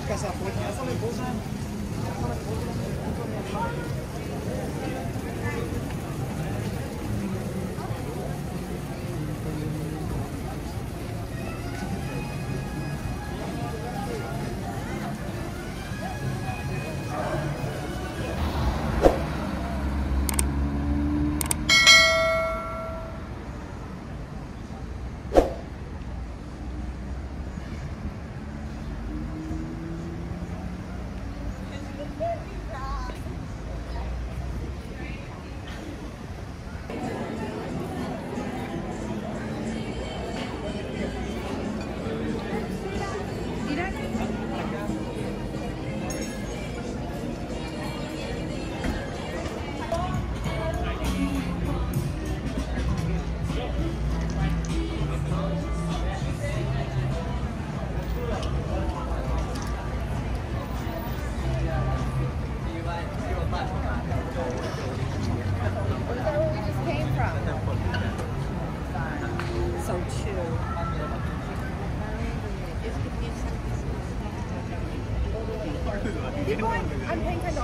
Keep going. I'm paying $10.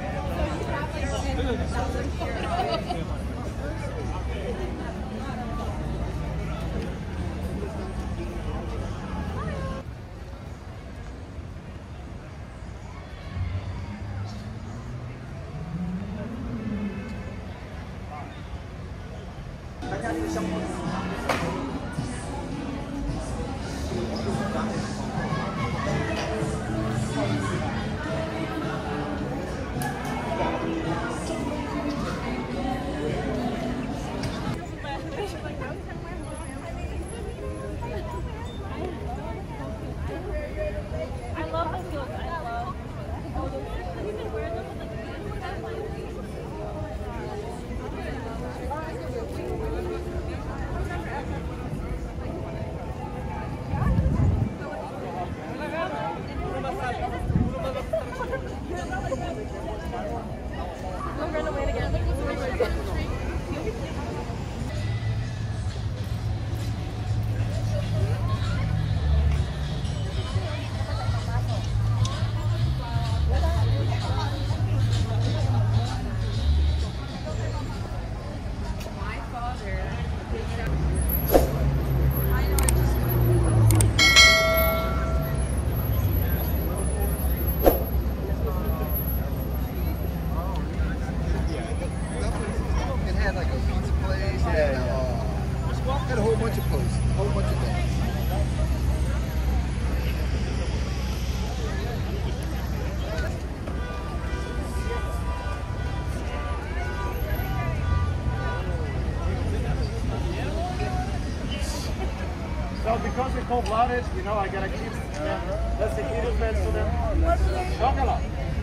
So because we're cold-blooded, you know, I gotta keep that's the key defense to them. Chocolate.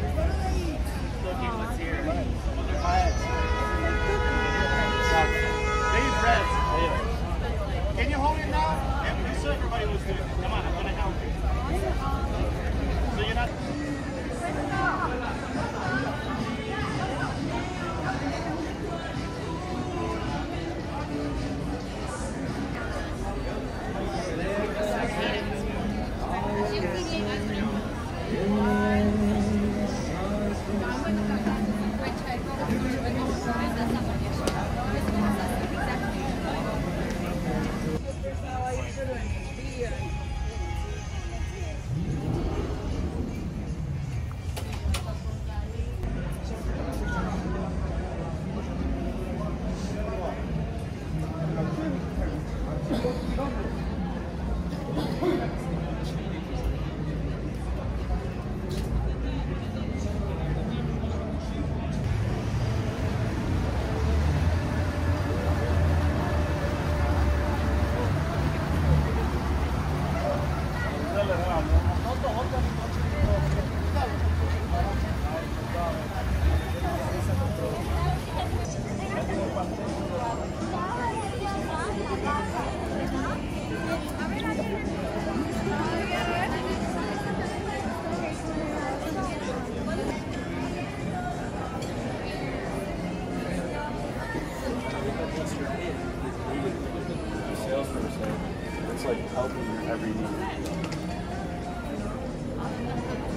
Looking what's here. These reds. Can you hold it now? Yeah, so everybody was doing. Come on, I'm gonna help you. So you're not. It's like helping your every need.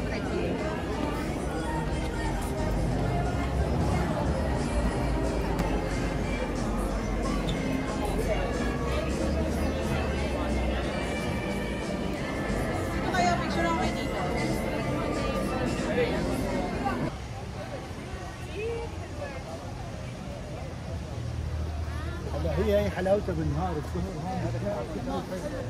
حلاوته بالنهار السهر هون هذا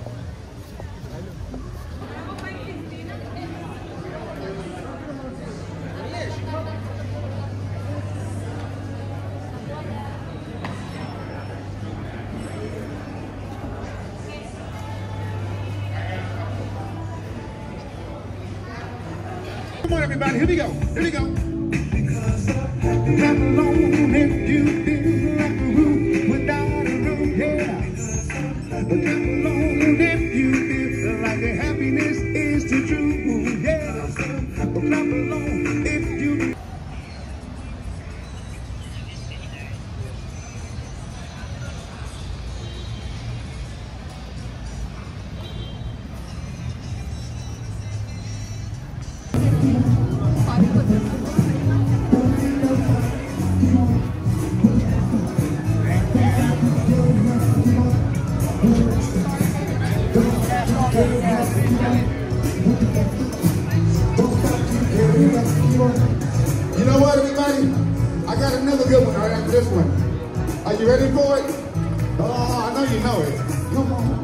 Come on, everybody. Here we go. Here we go. Clap along if you feel like a room without a roof, yeah. Clap along if you feel like the happiness is the truth, yeah. Clap along if you. You know what, everybody? I got another good one right after this one. Are you ready for it? Oh, I know you know it. Come on.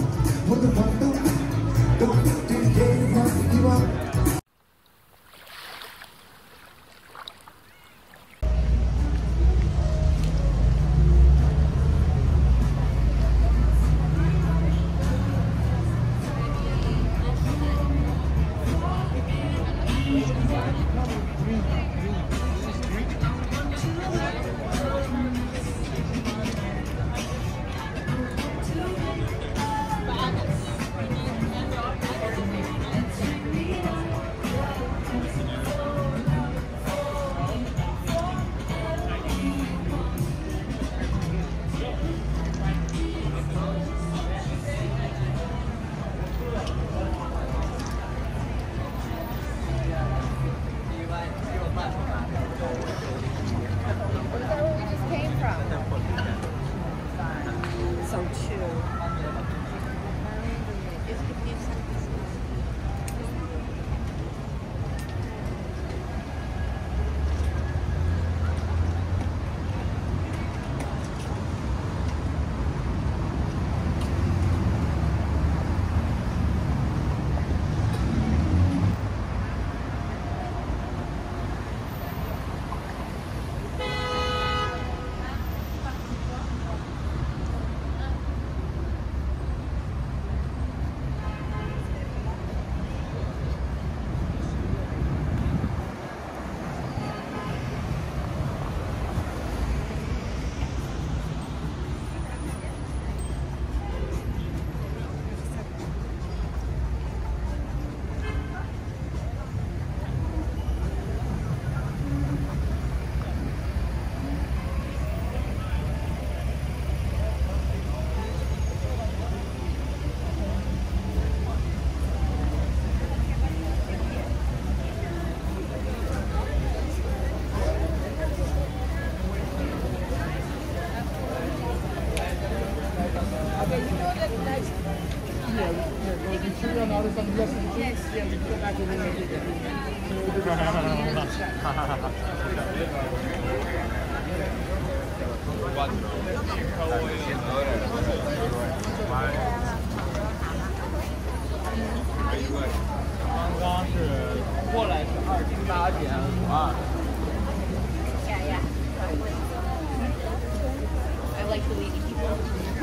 I like the leading people.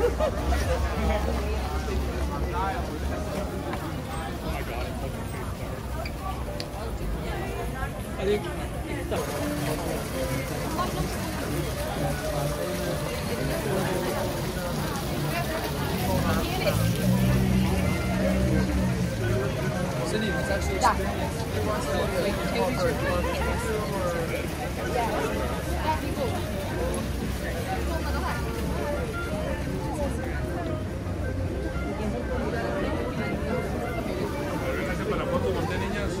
I think Cindy, it's actually experience. Para fotos de niñas.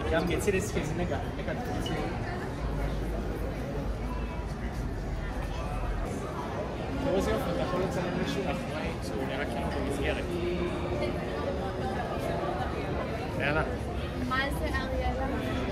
Ja, Mercedes che nega così ho fatto la collezione nessuna su le macchine poliziere. Anna. Malte Ariella.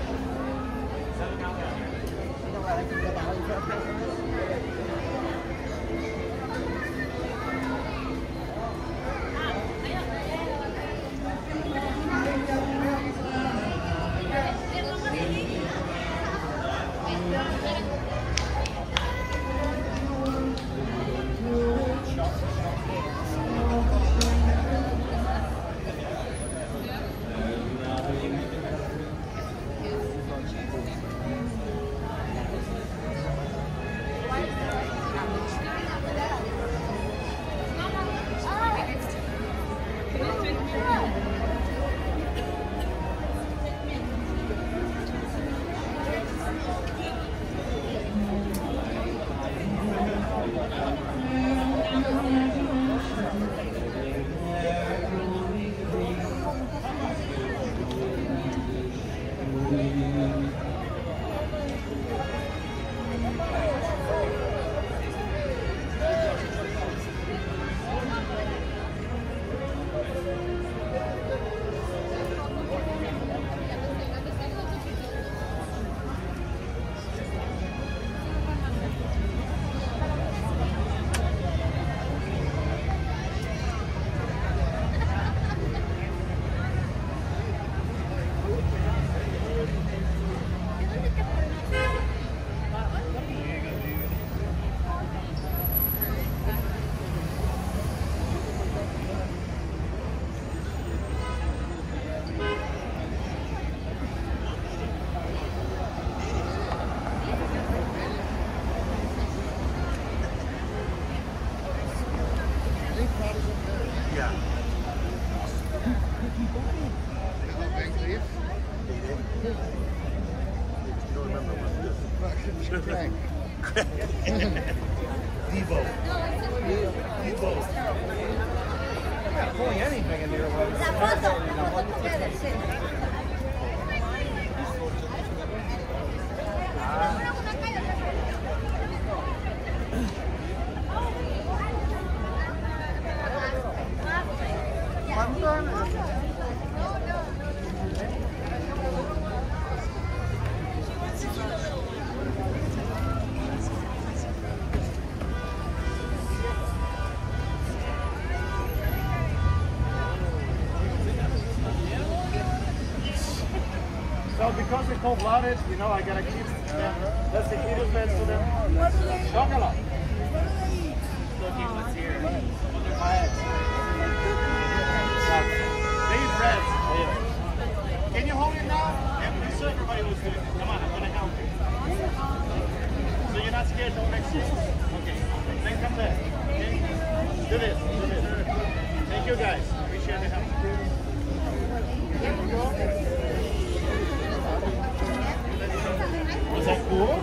Devo. Pulling anything in here. La foto together, sì. So because they're cold-blooded, you know, I gotta keep them. That's the keto feds for them. Chocolate. Looking what's here. They eat bread. Can you hold it now? Yeah, so everybody was doing it. Come on, I'm gonna help you. So you're not scared to next year? Okay. Then come there. Okay? Do this. Do this. Thank you guys. Appreciate the help. There we go. Was that cool?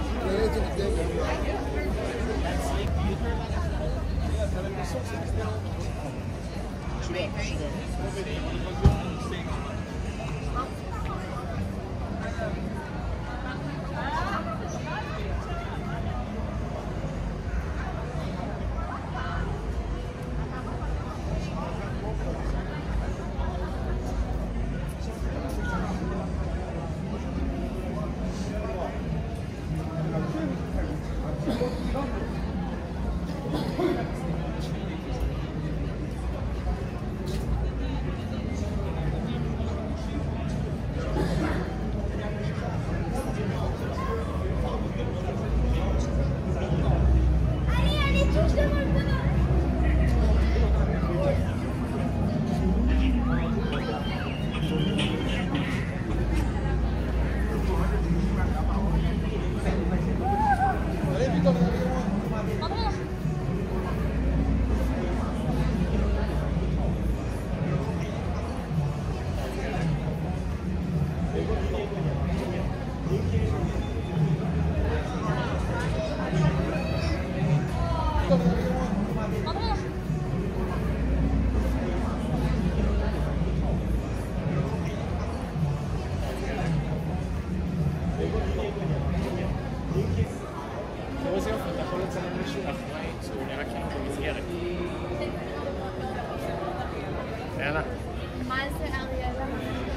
Mazda Aliella.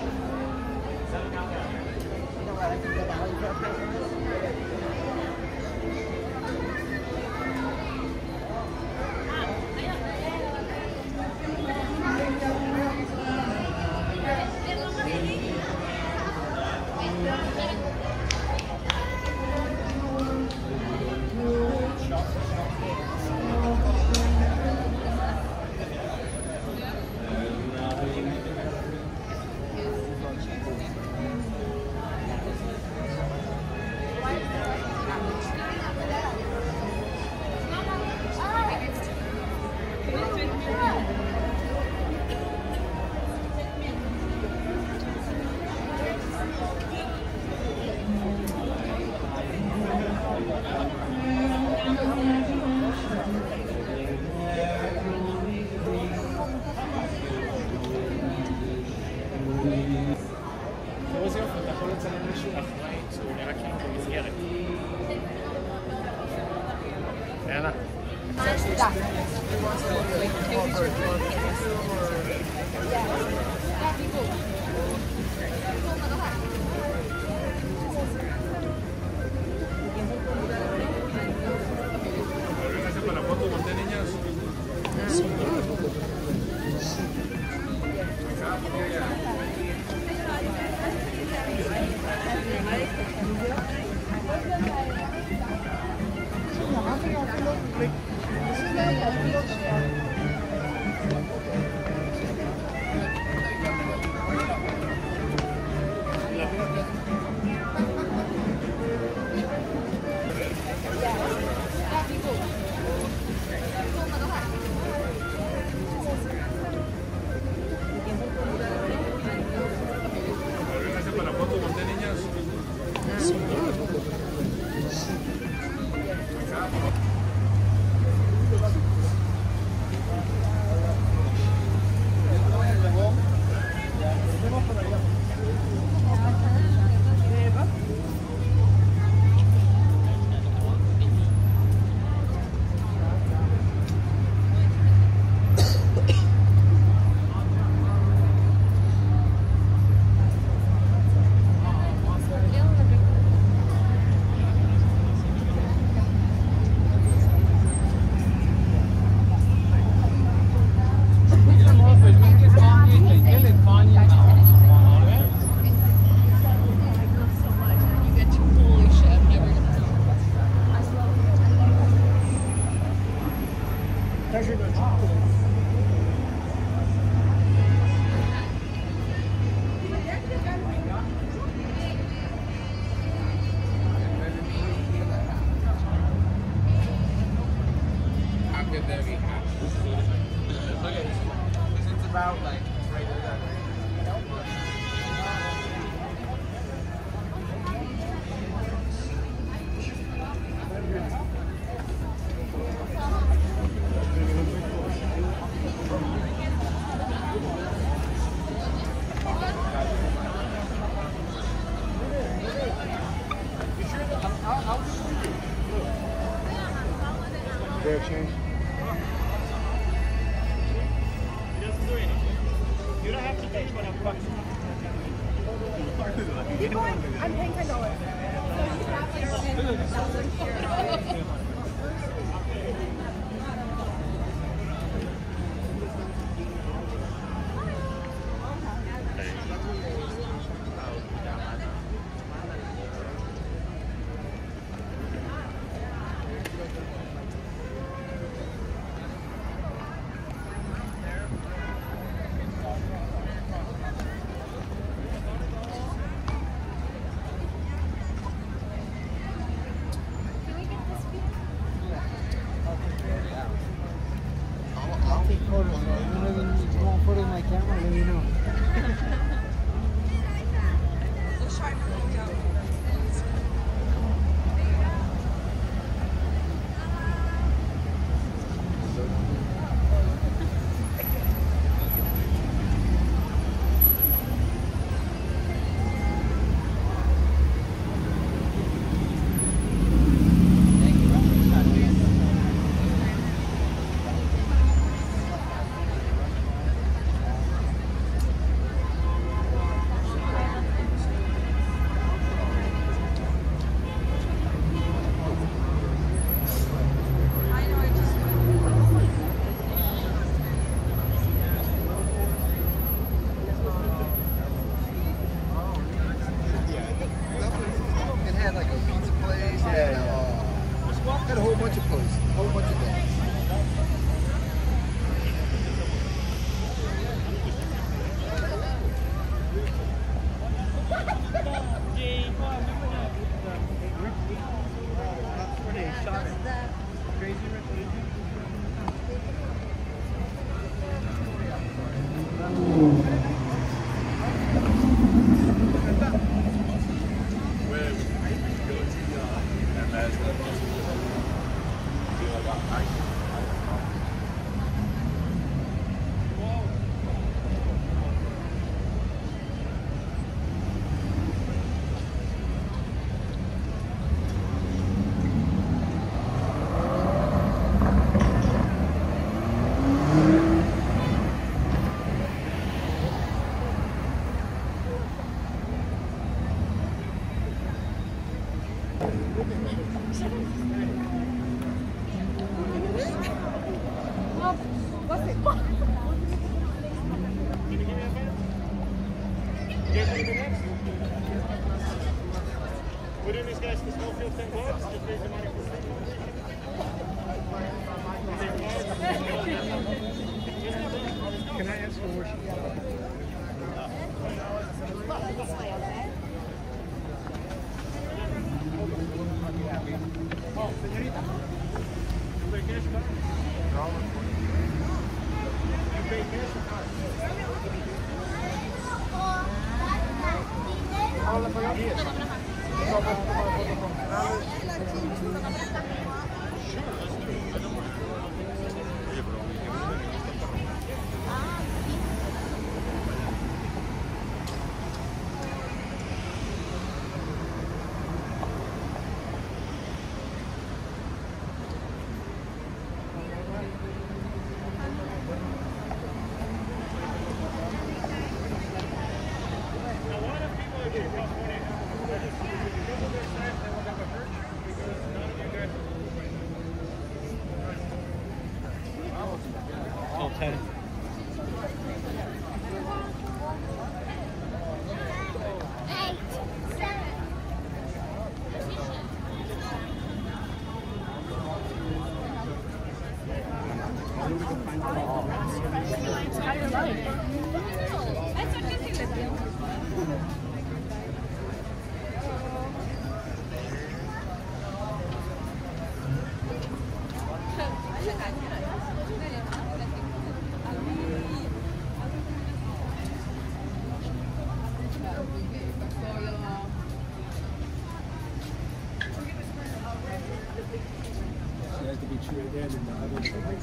There, change. You don't have to pay, but I'm fucking. Keep going. I'm paying $10. What's it? Can you give me a pen? You guys anything next? We're doing these guys for small field 10 gloves. Just raise the money for Can I ask for worship? Oh, señorita. You pay cash or card? You pay cash or card? Habla para allá. Sure, let's do it. I don't want Oh, 10. To be true again in the other.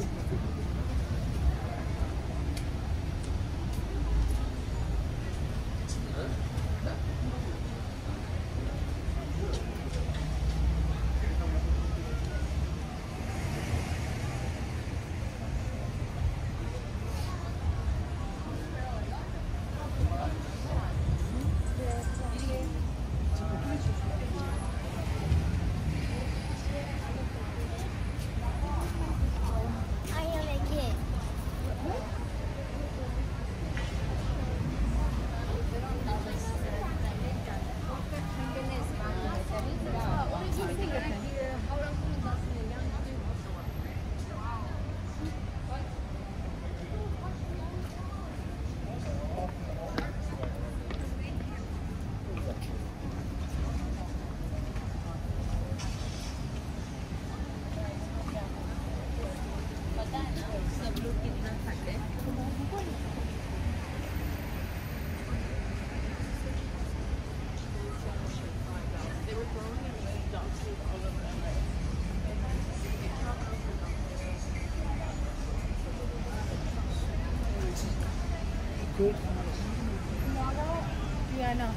Cool. Yeah, I know.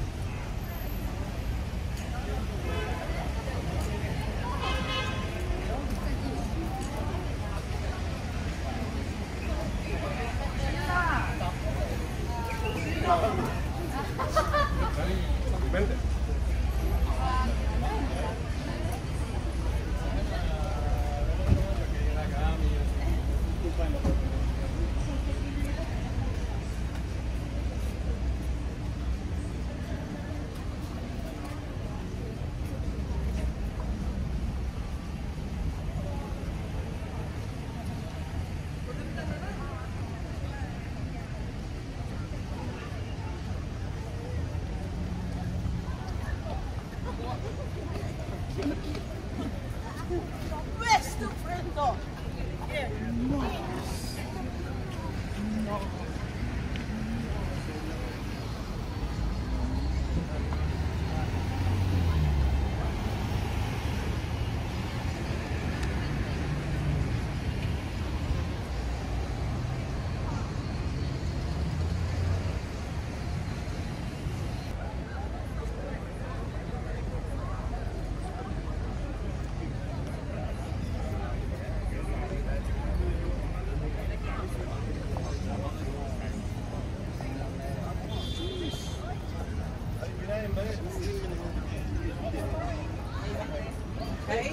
Vente. Okay.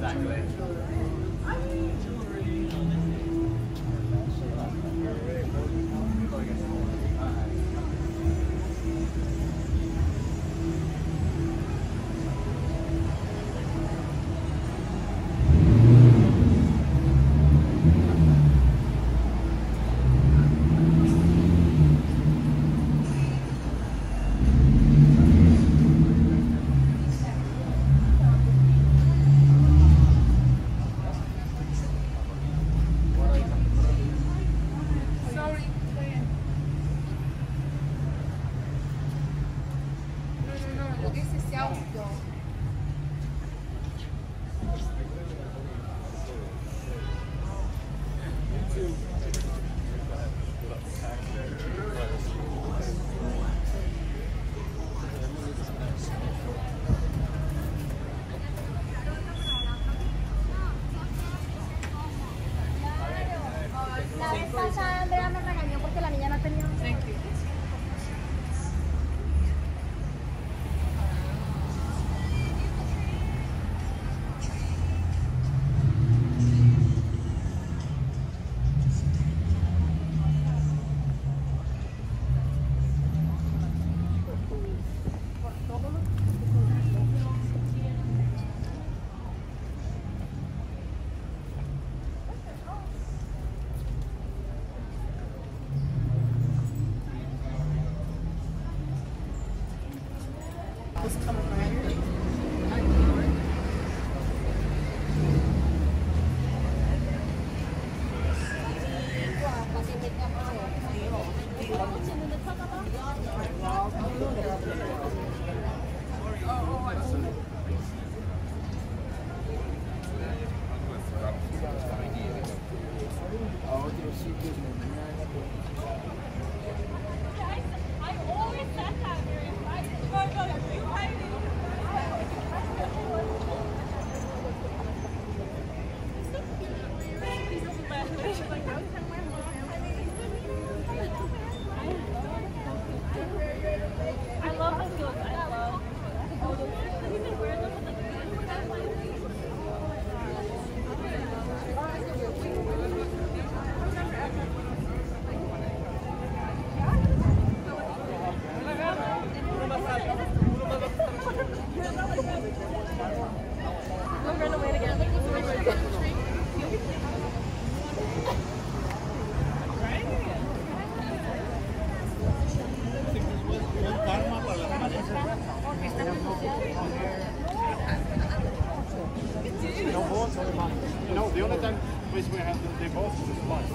No, the only time we have they both just once.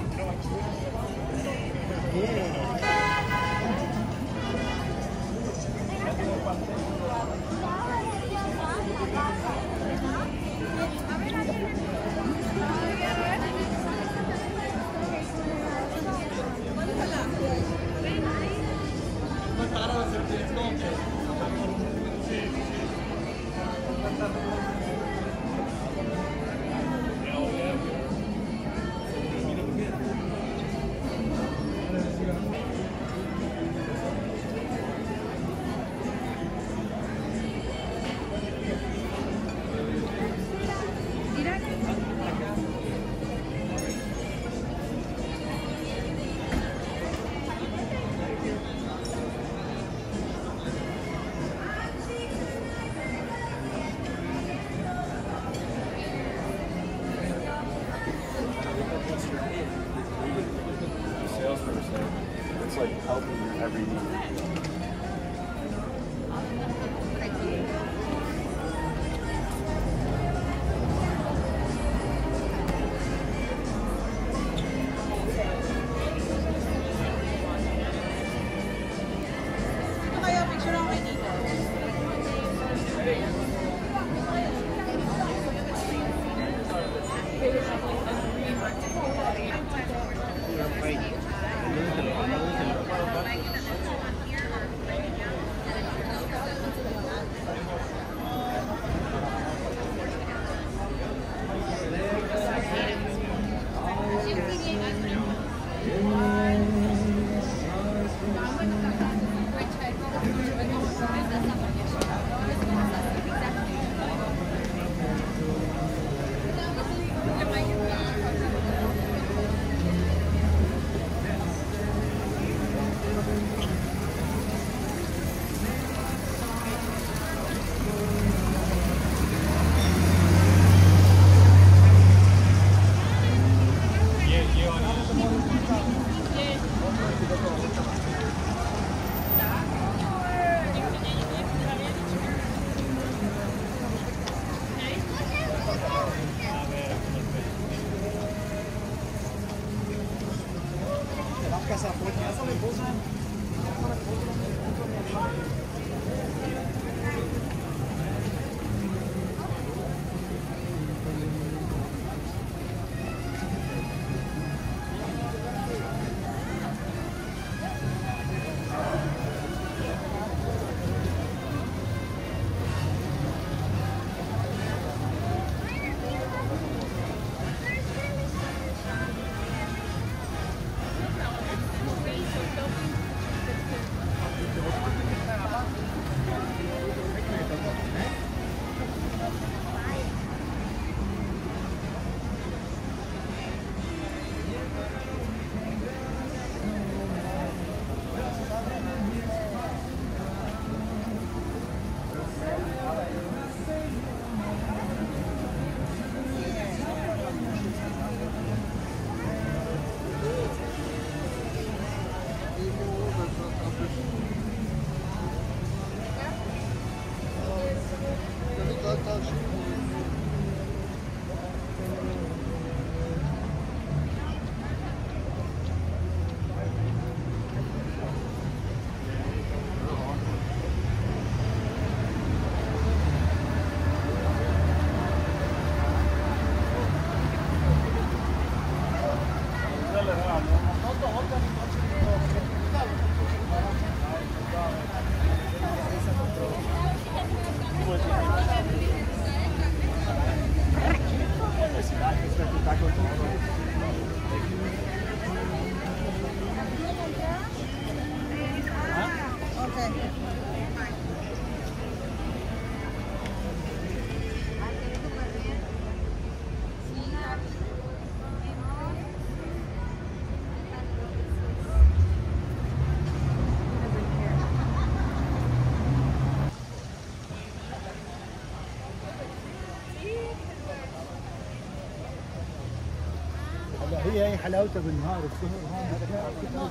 هي حلاوتها بالنهار السهر هون هذا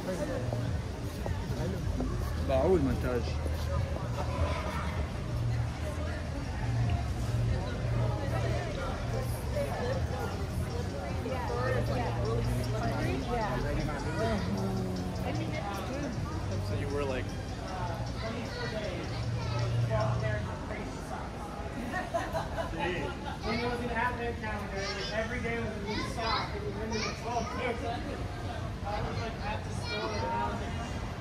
باعوا المونتاج. So you were like When it was an advent calendar, every day was a new stock. It was into the 12 days. I was like at the store and I was like,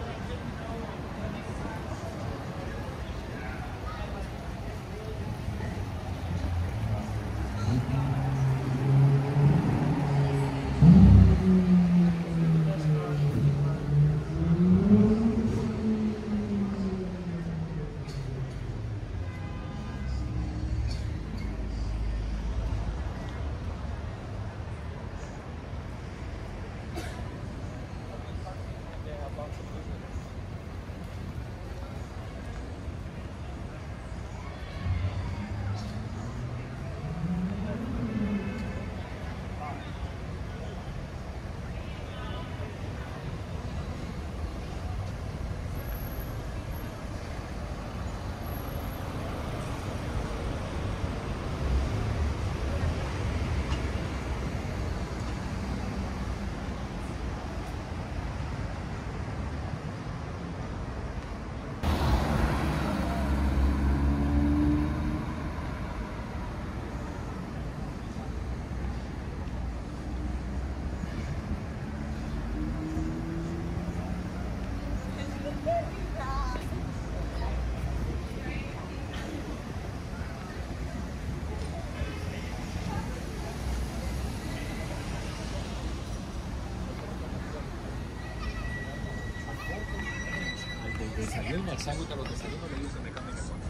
desayuno, al sándwich a los desayunos le dicen de carne carbón.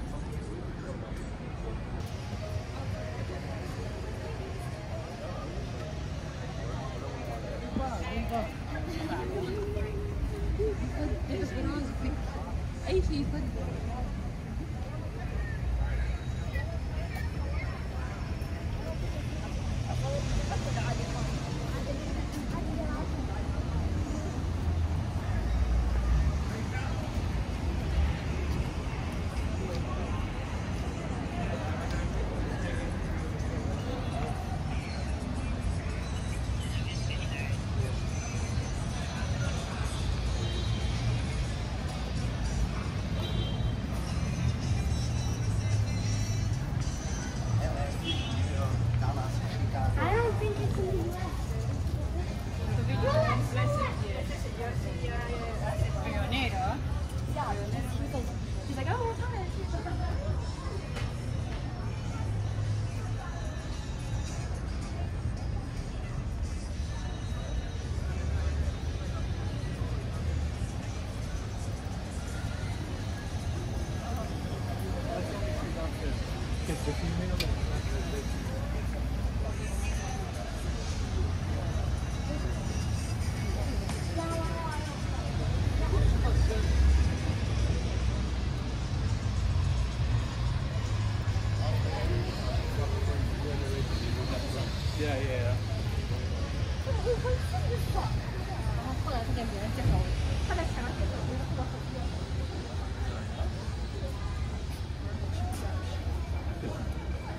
I don't think it's in the US. Pionero. Yeah, he's like, oh, hi. Yeah, yeah. 后来他跟别人介绍我，他在前面写的，我就特别好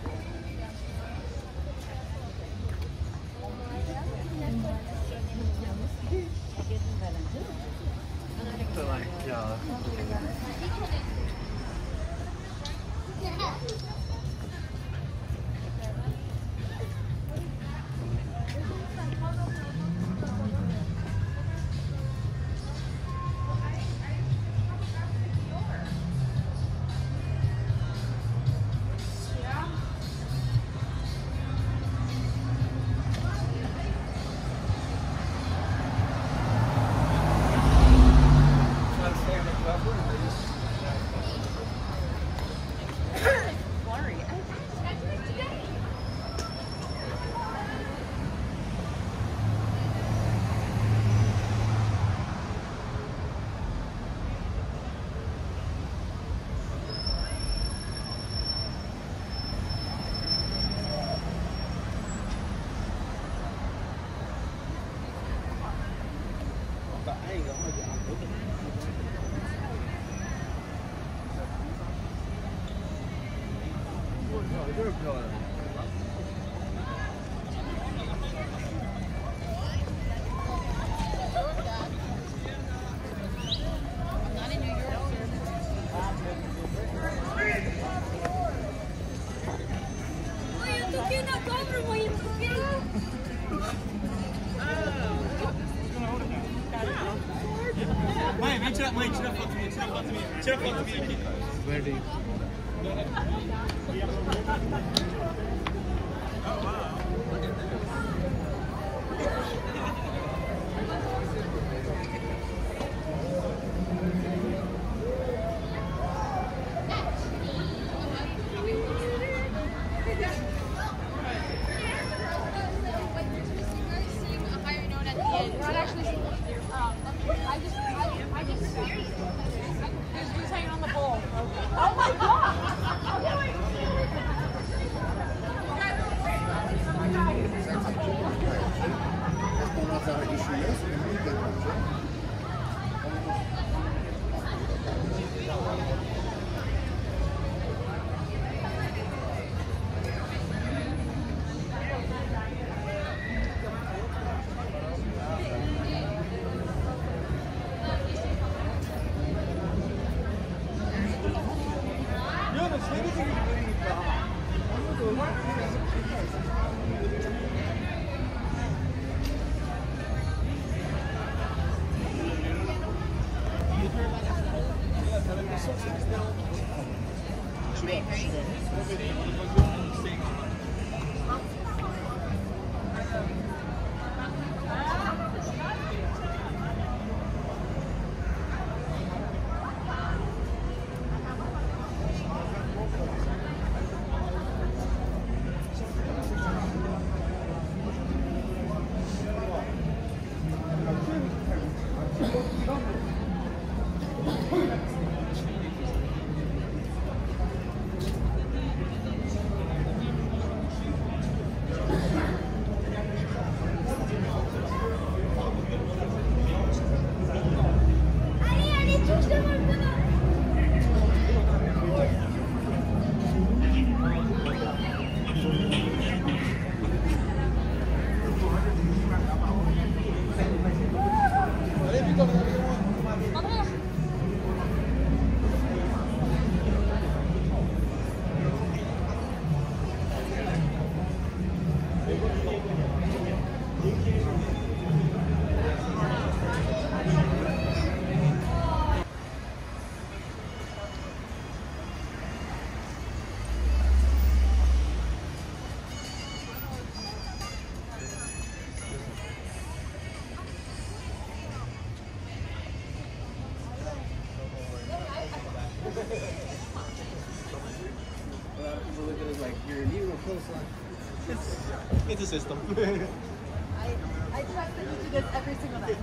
Ready. It's a system. I trust that you do this every single night.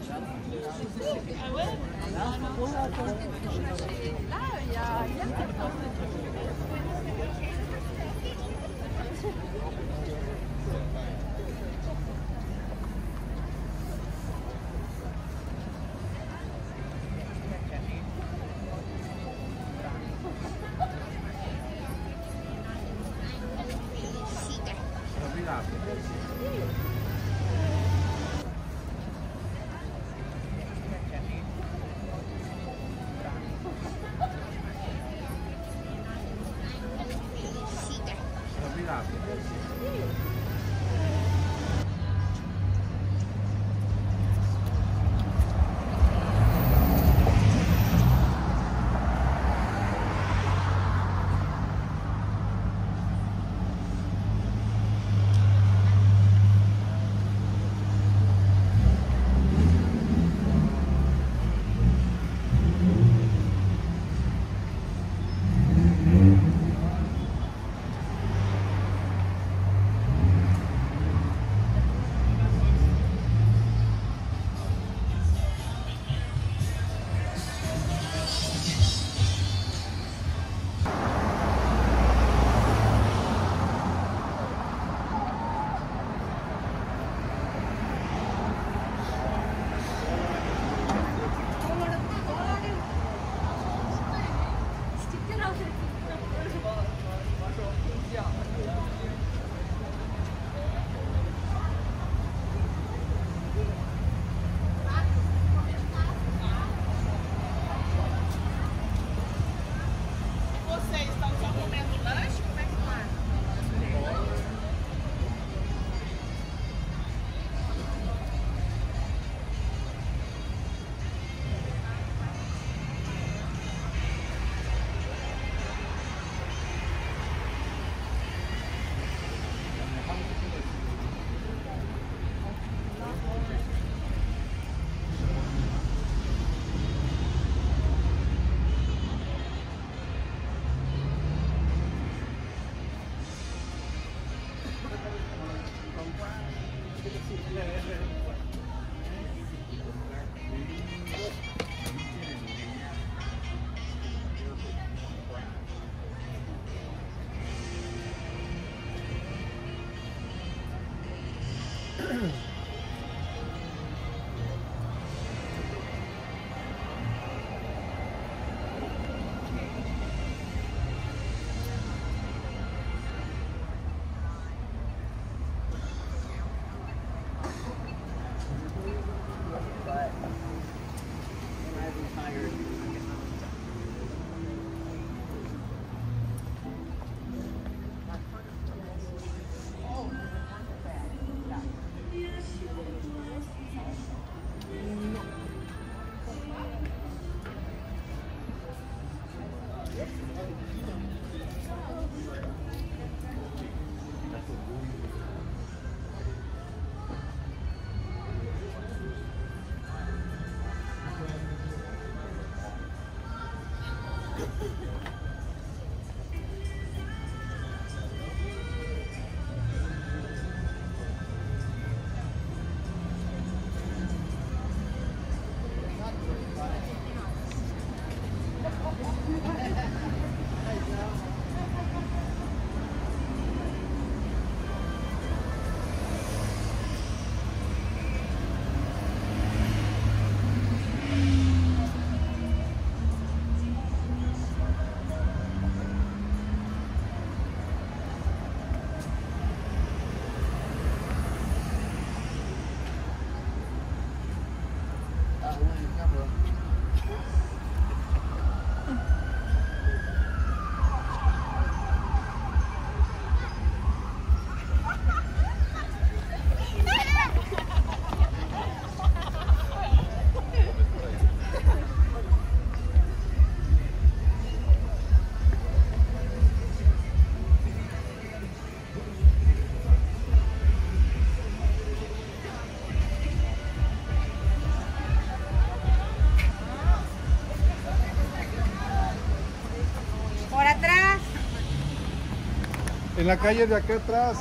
En la calle de acá atrás.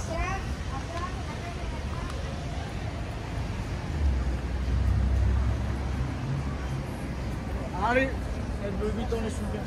Harry, and Louis Vuitton is super.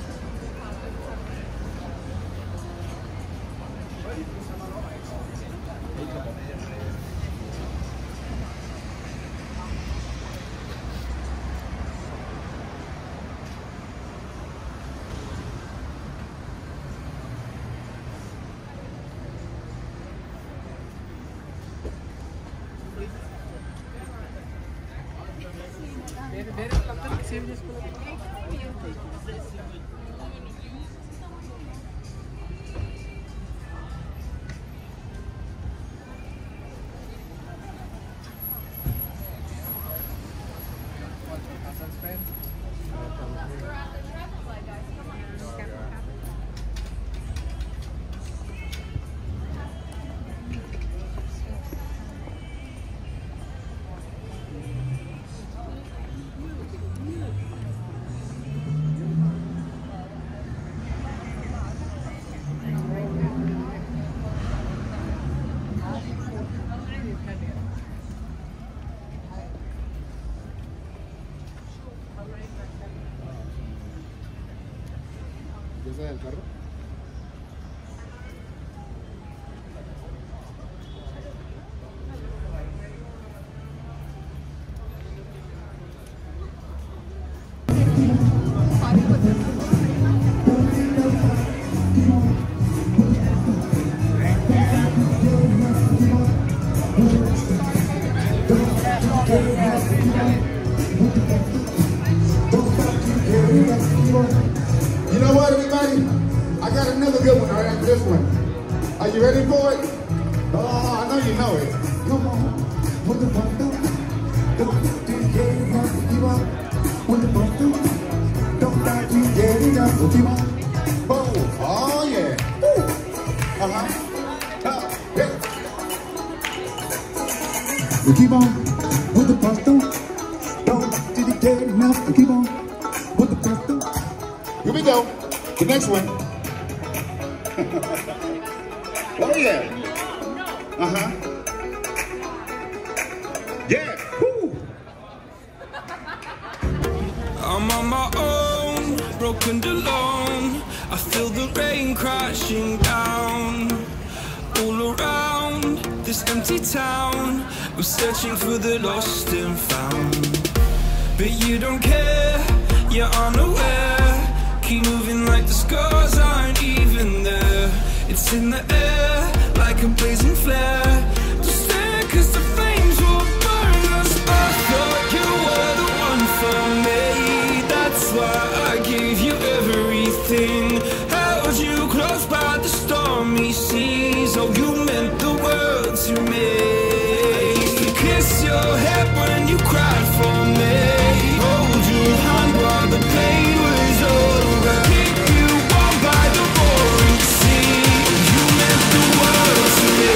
¿Empieza el carro? You know what, everybody? I got another good one right after this one. Are you ready for it? Oh, I know you know it. Come on. What the fuck? Don't get enough. Keep on. What the fuck? Don't like you get enough. Keep on. Oh, yeah. Uh-huh. Yeah. You keep on. What the fuck? Don't get enough. Keep on. What the fuck? Here we go. The next one. Oh, yeah. Uh-huh. Yeah. Woo. I'm on my own, broken and alone. I feel the rain crashing down all around this empty town. I'm searching for the lost and found, but you don't care, you're unaware. Keep moving like the scars aren't even there. It's in the air like a blazing flare. Just stare, cause the flames will burn us. I thought you were the one for me. That's why I gave you everything. Held you close by the stormy seas. Oh, you meant the world to me. I used to kiss your head when you cried for me. Hold your hand while the pain was over. Keep you warm by the roaring sea. You meant the world to me.